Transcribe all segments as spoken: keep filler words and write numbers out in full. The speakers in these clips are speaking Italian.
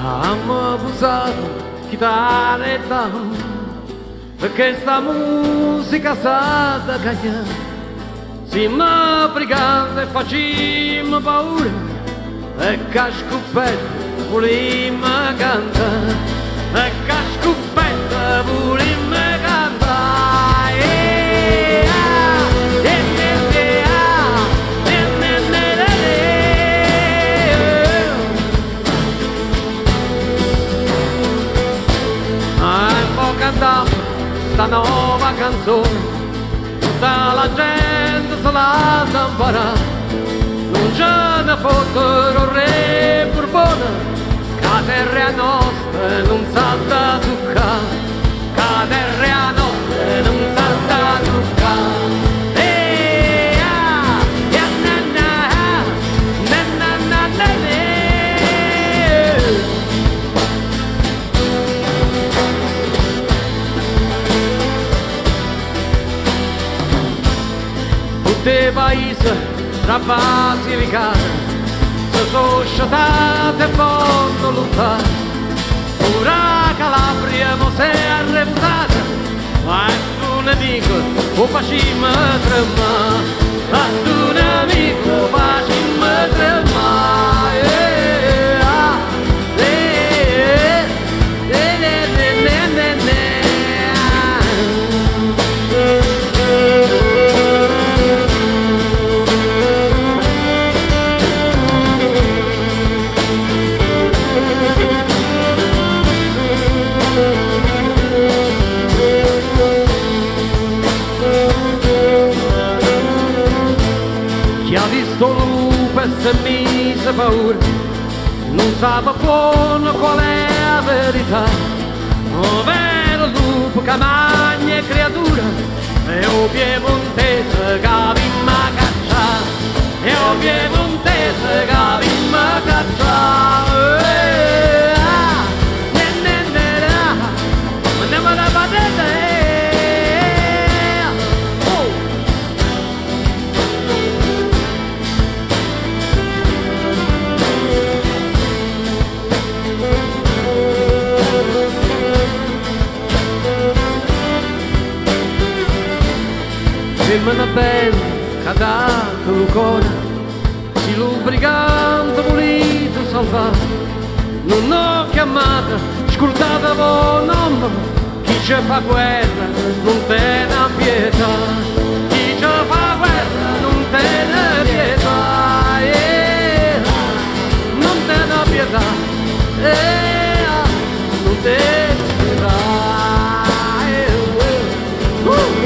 Abbiamo usato chitarra e down, perché sta musica sa da cagliare. Siamo briganti e facciamo paura, e cascupetta volimmo cantare, e cascupetta volimmo cantare. Eh, ah, eh, eh, eh, ah, eh, eh, eh, eh. Ah, e poi cantiamo sta nuova canzone, tutta la gente se la sa imparare. Non ce ne fottero re Borbone, che la terra è nostra non sa da toccare, che la terra è nostra non sa da toccare. Eh, ah, ya, na, na, na, na, na, na, na. Tutti paesi tra Basilicata si sono sciatate e vogliono lottare. Ora Calabria mo si è arrevutata, ma tu ne dico o facciamo tremare, ma tu ne dico o facciamo tremare. Eh, ah, eh, eh, eh, eh, eh, eh, eh. Chi ha visto lupo e si è mise paura, non sa buono qual è la verità. Un vero lupo che mangia creatura, e o piemontese che avimmo a cacciare, e o piemontese che avimmo a cacciare. Eh, ah, ne, ne, ne, ne, ma ne, ma ne, ma ne, ne. Sembra una bella che ha dato il cuore, si lubricante volito salvare. Non ho chiamata, scordata voi nome, chi ci fa guerra non te ne pietà, chi ci fa guerra non te ne pietà, eh, non te ne pietà, eh, non te ne pietà. Eh, uh.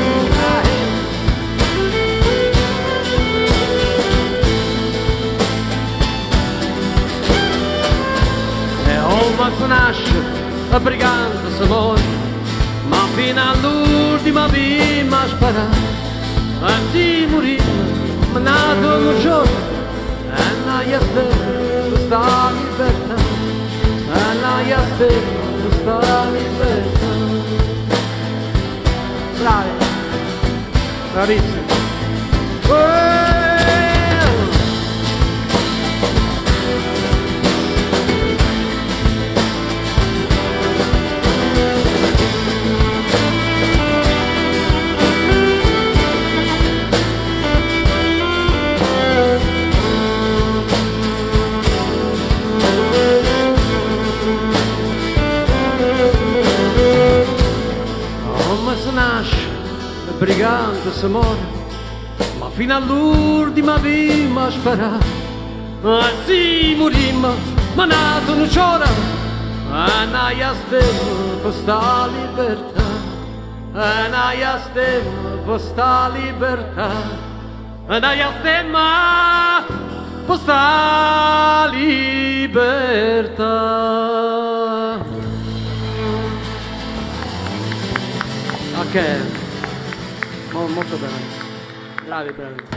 Ma si nasce a brigante si muore, ma fino all'ultima prima sparare. E si morì, ma nato un giorno, e non stella questa libertà, e non stella questa libertà. Bravi, bravissimi. Oh! Si nasce, il brigante si muore, ma fino all'ultima prima sparare. E si morimmo, ma nato non c'ora, e non stiamo per sta libertà, e non stiamo per sta libertà, e non stiamo per sta libertà. Ok, molto bene, bravi, bravi.